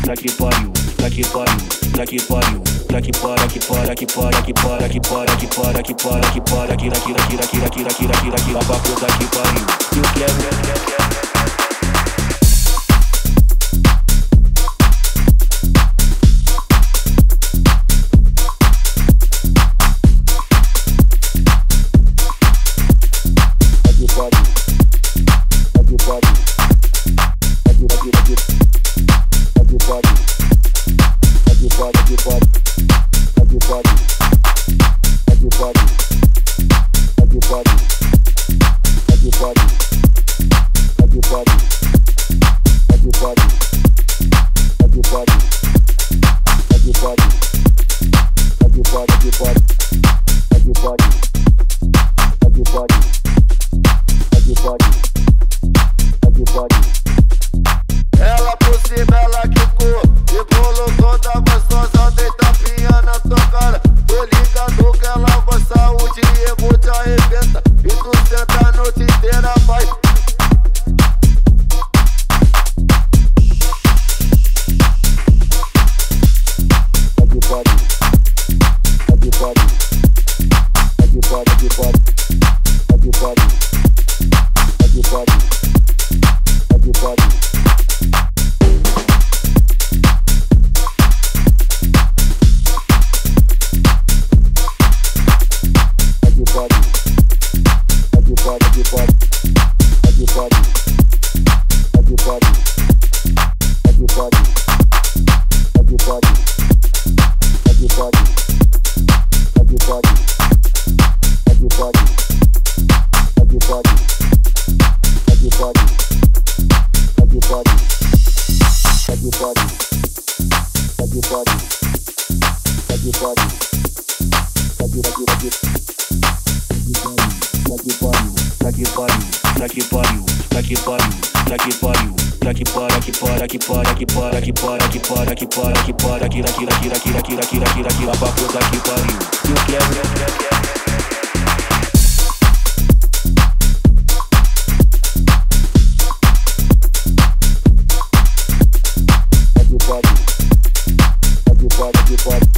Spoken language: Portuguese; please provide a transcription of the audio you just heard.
que pariu, tá que pariu, tá que pariu, tá que para, que para, que para, que para, que para, que para, que para, que para, que para, que pra puta que pariu. E o que é? Ela por cima, ela quicou e colocou da gostosa, dei tapinha na tua cara. Tô ligado que ela com saúde e vou te arrebenta. E tu senta a noite inteira, vai. Pode